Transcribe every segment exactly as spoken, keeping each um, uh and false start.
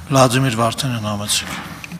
Վլադիմիր Վարդանյան համեցեք։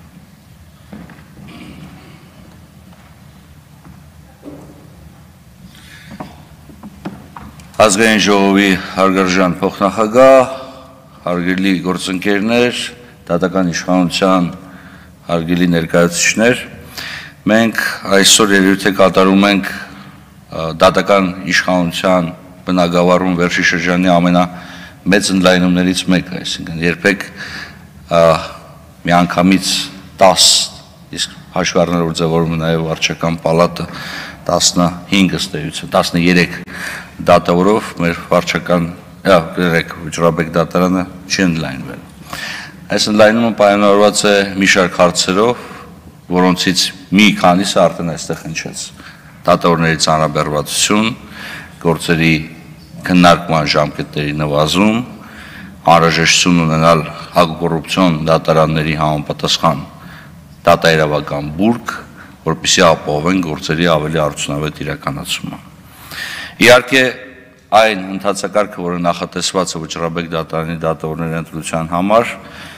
Ազգային ժողովի հարգարժան փոխնախագահ, հարգելի գործընկերներ, դատական իշխանության հարգելի ներկայացուցիչներ, մենք այսօր ելույթ կատարում ենք դատական իշխանության բնագավառում վերջի շրջանի ամենամեծ ընդլայնումներից մեկը, այսինքն երբեք միանգամից տաս, իսկ հաշվի առնելով ձևավորում է նաև վարչական պալատը տասնհինգ ըստեյության, տասներեք դատավորով մեր վարչական վճռաբեկ դատարանը չի ընդլայնվել։ Այս ընդլայնումը պայմանավորված է մի շարք հարցերով, որոնցից մի քանիսը արդեն այստեղ հնչեց։ Դատավորների ծանրաբեռնվածություն, գործերի քննարկման ժամկետների նվազում, անհրաժեշտություն ունենալ հակակոռուպցիոն դատարանների համապատասխան դատաիրավական բուրգ, որպեսզի ապահովեն գործերի ավելի արդյունավետ իրականացումը։ Իհարկե, այն ընթացակարգը, որը նախատեսված է վճռաբեկ դատարանի դատավորների ընտրության համար,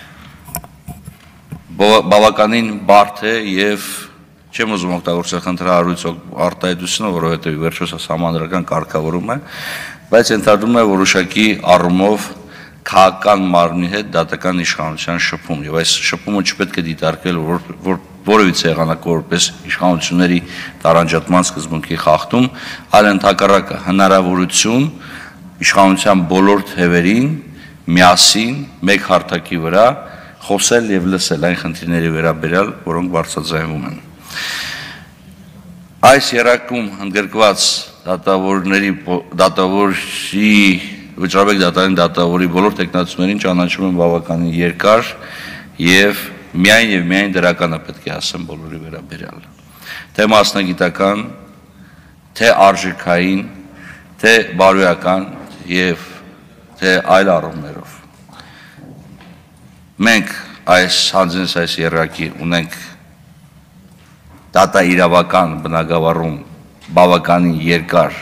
բավականին բարդ է եւ չեմ ուզում օգտագործել խնդրահարույց արտահայտությունը, որովհետեւ վերջերս համանդրական կարգավորում է, բայց ենթադրում է որոշակի առումով քաղաքական մարմնի հետ դատական իշխանության շփում, եւ այս շփումը չպետք է դիտարկել որ որևիցե եղանակով որպես իշխանությունների տարանջատման սկզբունքի խախտում, այլ ընդհակառակը հնարավորություն իշխանության բոլոր թևերին միասին մեկ հարթակի վրա խոսել եւ լսել այն խնդիրների վերաբերյալ, որոնք բարձրաձայնվում են։ Այս երակում ընդգրկված դատավորների դատավորի վճռաբեկ դատարանի դատավորի բոլոր տեխնացուներին ճանաչում են բավականին երկար եւ միայն եւ միայն դրականը պետք է ասեմ բոլորի վերաբերյալ։ Թե մասնագիտական, թե արժեքային, թե բարոյական եւ թե այլ առումներով։ Մենք այս հանձնես այս երակի ունենք դատաիրավական բնագավառում բավականին երկար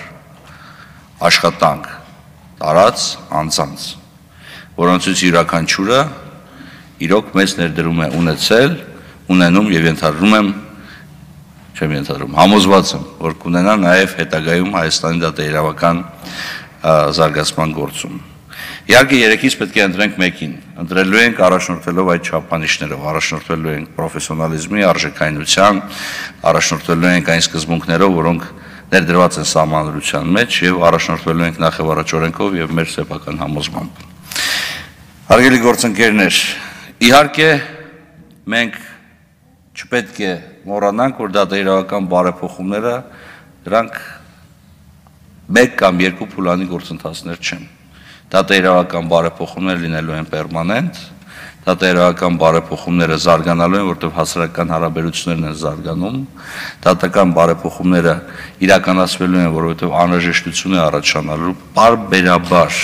աշխատանք տարած անձանց, որոնցից յուրաքանչյուրը իրոք մեծ ներդրում է ունեցել, ունենում եւ ենթադրում եմ, չեմ ենթադրում, համոզված եմ, որ կունենա նաեւ հետագայում Հայաստանի դատաիրավական զարգացման գործում։ Իհարկե երեքից պետք է ընտրենք մեկին, ընտրելու ենք առաջնորդվելով այդ չափանիշներով, առաջնորդվելու ենք պրոֆեսիոնալիզմի, արժեքայնության, առաջնորդվելու ենք այն սկզբունքներով, որոնք ներդրված են սահմանադրության մեջ եւ առաջնորդվելու ենք նախ եւ առաջ օրենքով եւ մեր սեփական համոզմամբ։ Հարգելի գործընկերներ, իհարկե մենք չպետք է մոռանանք, որ դատաիրավական բարեփոխումները դրանք մեկ կամ երկու փուլանի գործընթացներ չեն։ Դատաիրավական բարեփոխումները լինելու են պերմանենտ, դատաիրավական բարեփոխումները զարգանալու են, որտեղ հասարակական հարաբերություններն են զարգանում, դատական բարեփոխումները իրականացվելու են, որովհետև անհրաժեշտություն է առաջանալու պարբերաբար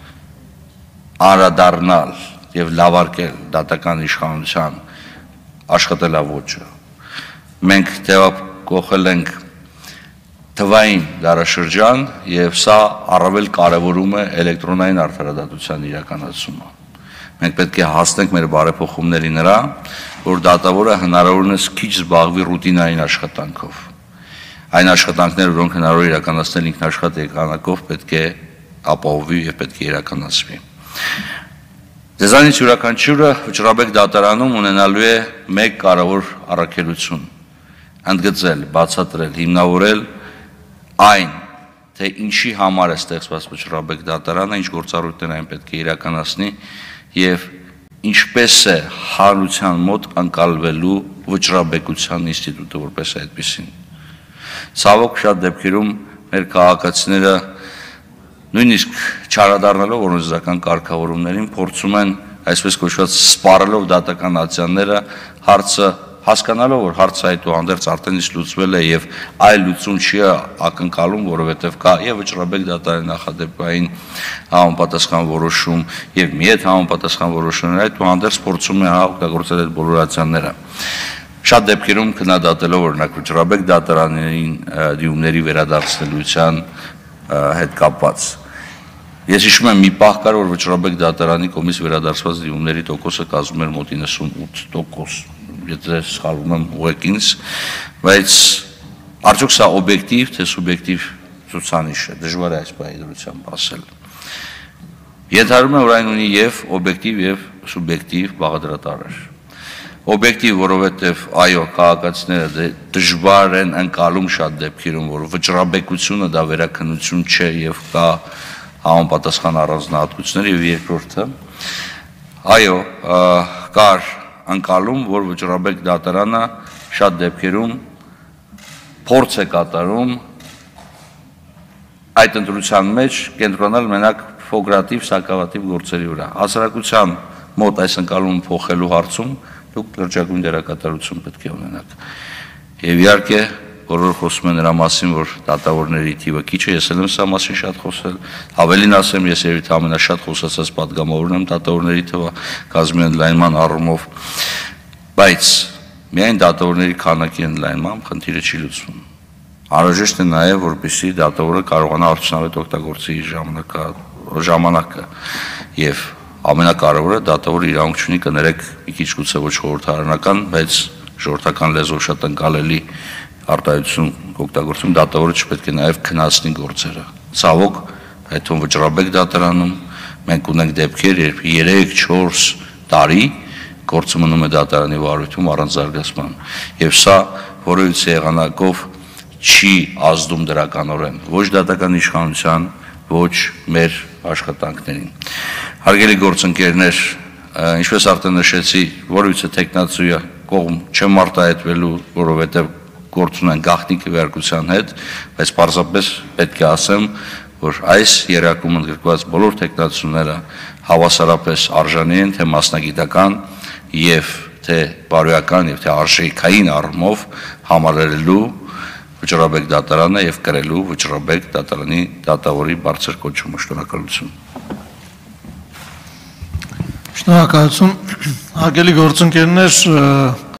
անդրադառնալ եւ լավարկել դատական իշխանության աշխատելաոճը։ Մենք տեղափոխել ենք թվային դարաշրջան եւ սա առավել կարեւորում է էլեկտրոնային արդարադատության իրականացումը։ Մենք պետք է հասնենք մեր բարեփոխումների նրա, որ դատավորը հնարավորինս քիչ զբաղվի ռուտինային աշխատանքով։ Այն աշխատանքները, որոնք հնարավոր է իրականացնել ինքնաշխատ եղանակով, պետք է ապահովվի եւ պետք է իրականացվի։ Ձեզանից յուրաքանչյուրը վճռաբեկ դատարանում ունենալու է մեկ կարևոր առաքելություն՝ ընդգծել, բացատրել, հիմնավորել այն, թե ինչի համար է ստեղծված վճռաբեկ դատարանը, ինչ գործառույթներ այն պետք է իրականացնի եւ ինչպես է հանրության մոտ ընկալվելու վճռաբեկության ինստիտուտը որպես այդպեսին։ Ցավոք շատ դեպքերում մեր քաղաքացիները նույնիսկ չարադառնալով օրենսդրական կարգավորումներին փորձում են այսպես կոչված սպառելով դատական ատյանները հարցը հասկանալով որ հարցը այդուհանդերձ արդեն իսկ լուծվել է եւ այլ լուծում չի ակնկալում, որովհետեւ կա եւ վճռաբեկ դատարանի նախադեպային համապատասխան որոշում եւ մի հետ համապատասխան որոշումներ, այդուհանդերձ փորձում է օգտագործել այդ բոլոր ատյանները։ Շատ դեպքերում քննադատելով օրինակ վճռաբեկ դատարաններին դիումների վերադարձնելիության հետ կապված Ես հիշում եմ մի պահ կար, որ Վճռաբեկ դատարանի կողմից վերադարձված դիմումների տոկոսը կազմում էր մոտ իննսունութ տոկոս, եթե սխալվում եմ ուղղեք ինձ, բայց արդյոք սա օբյեկտիվ թե սուբյեկտիվ ցուցանիշ է, դժվար է այս պայմանությամբ ասել։ Ենթադրում եմ, որ այն ունի եւ օբյեկտիվ եւ սուբյեկտիվ բաղադրատարեր։ Օբյեկտիվ, որովհետև այո, քաղաքացիները դժվար են ընկալում շատ դեպքերում, որ վճռաբեկությունը դա վերաքննություն չէ եւ կա համապատասխան առանձնահատկություններ, եւ երկրորդը, այո, կար ընկալում, որ Վճռաբեկ դատարանը շատ դեպքերում փորձ է կատարում այդ ընտրության մեջ կենտրոնալ մենակ ֆոգրատիվ, սակավատիվ գործերի վրա։ Հասարակության մոտ այս ընկալումը փոխելու հարցում դուք լրջագույն դերակատարություն պետք է ունենաք։ Եվ իհարկե, բոլորը խոսում են նրա մասին, որ դատավորների թիվը քիչ է, ես էլ եմ սա մասին շատ խոսել, ավելին ասեմ, ես երևի թե ամենաշատ խոսացած պատգամավորն եմ դատավորների թվը կազմի ընդլայնման առումով, բայց միայն դատավորների քանակի ընդլայնմամբ խնդիրը չի լուծվում։ Անհրաժեշտ է նաև, որպեսզի դատավորը կարողանա արդյունավետ օգտագործի իր ժամանակը եւ ամենակարևորը դատավորը իրավունք ունի կներեք մի քիչ գուցե ոչ խորհրդարանական, բայց ժողովրդական լեզվով շատ ընկալելի արտահայտություն օգտագործում, դատավորը չպետք է նաև քննեցնի գործերը։ Ցավոք, այդ թվում Վճռաբեկ դատարանում մենք ունենք դեպքեր, երբ երեք չորս տարի գործը մնում է դատարանի վարույթում առանց զարգացման։ Եվ սա որևիցե եղանակով չի ազդում դրականորեն ոչ դատական իշխանության, ոչ մեր աշխատանքներին։ Հարգելի գործընկերներ, ինչպես արդեն նշեցի, որևիցե տեխնացուի կողմ չեմ արտահայտվելու, որովհետև գործ ունեն գաղտնի քվեարկության հետ, բայց պարզապես պետք է ասեմ, որ այս երակում ընդգրկված բոլոր տեխնացուները հավասարապես արժանի են թե մասնագիտական եւ թե բարոյական եւ թե արժեքային առումով համալրելու Վճռաբեկ դատարանը եւ կրելու Վճռաբեկ դատարանի դատավորի բարձր կոչումը։ Շնորհակալություն։ Շնորհակալություն, հարգելի գործընկերներ,